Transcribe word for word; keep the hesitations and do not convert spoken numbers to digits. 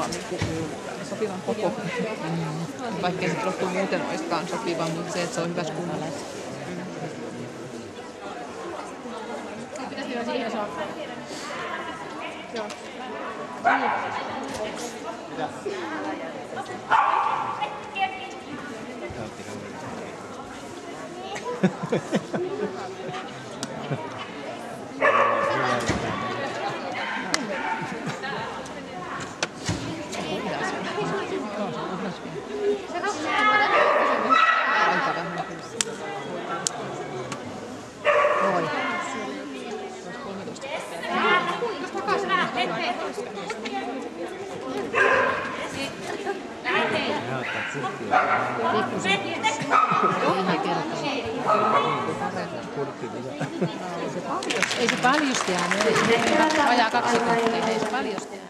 on sopivan koko. Mm. Vaikkei se rottu muuten olisikaan sopiva, mutta se, että se on hyvässä kunnossa. Pitäisi mennä siihen saakka. Joo. Mitä? Ei se paljosti jäänyt. Vajaa kaksi tuntia, ei se paljosti jäänyt.